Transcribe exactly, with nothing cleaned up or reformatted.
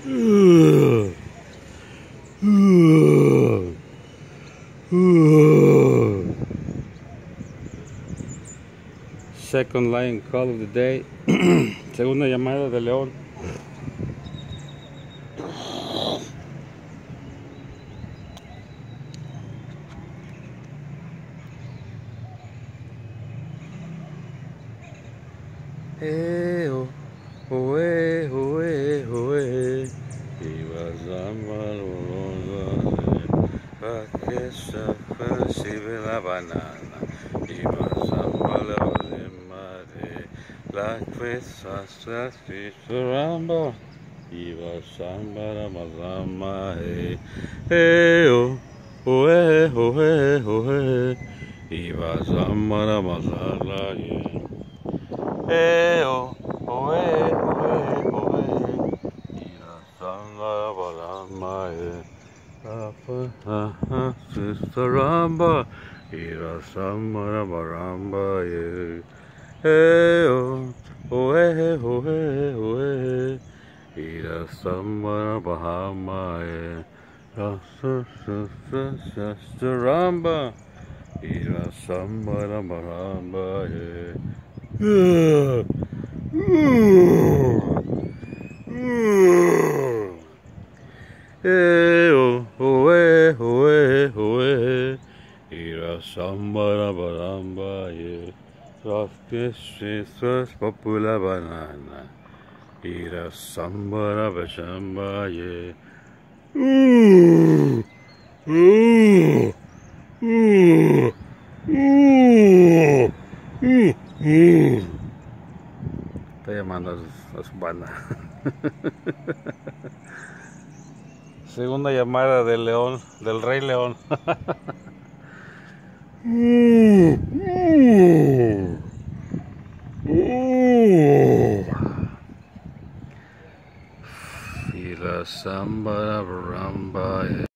Second line call of the day. Segunda llamada de León. Eh, oh, oh, eh, oh, eh, oh, eh. Iba a que se percibe la banana. Iba a madre. La cuesta se ramba. Iba samba mazama. Eh, oh, oh, eh, oh, eh, oh, eh. Iba samba mazala. Eh, oh, oh, eh, oh, eh, oh, eh. Ira sanga barama, eh. Rapa, ha, sister ramba. Ira sanga baramba, eh. Eh, oh, oh, eh, oh, eh, oh, eh. Ira sanga bahama, eh. Rasa, sister, sister ramba. Ira sanga baramba, eh. Uh, uh, uh. Eh, oh, oh, eh, oh, eh, oh, eh. Ira samba baramba, yeah. Soft sisters popula banana. Ira samba bashamba, yeah. Uh, uh, uh, uh, uh. Mm. Está llamando a su, a su banda. Segunda llamada del león, del rey león. Mm. Mm. Mm. Y la samba ramba.